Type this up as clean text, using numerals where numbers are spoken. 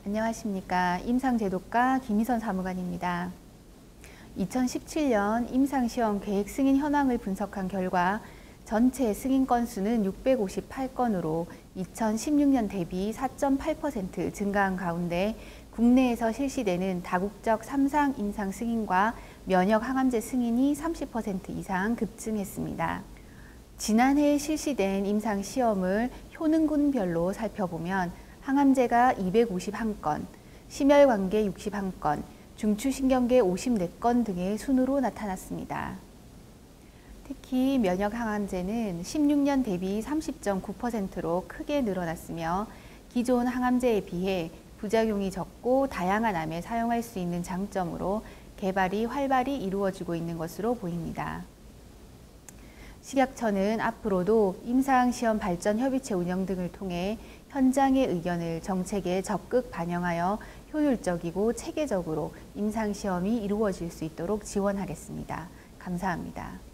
안녕하십니까. 임상제도과 김희선 사무관입니다. 2017년 임상시험 계획 승인 현황을 분석한 결과 전체 승인 건수는 658건으로 2016년 대비 4.8% 증가한 가운데 국내에서 실시되는 다국적 3상 임상 승인과 면역 항암제 승인이 30% 이상 급증했습니다. 지난해 실시된 임상시험을 효능군별로 살펴보면 항암제가 251건, 심혈관계 61건, 중추신경계 54건 등의 순으로 나타났습니다. 특히 면역항암제는 16년 대비 30.9%로 크게 늘어났으며 기존 항암제에 비해 부작용이 적고 다양한 암에 사용할 수 있는 장점으로 개발이 활발히 이루어지고 있는 것으로 보입니다. 식약처는 앞으로도 임상시험 발전 협의체 운영 등을 통해 현장의 의견을 정책에 적극 반영하여 효율적이고 체계적으로 임상시험이 이루어질 수 있도록 지원하겠습니다. 감사합니다.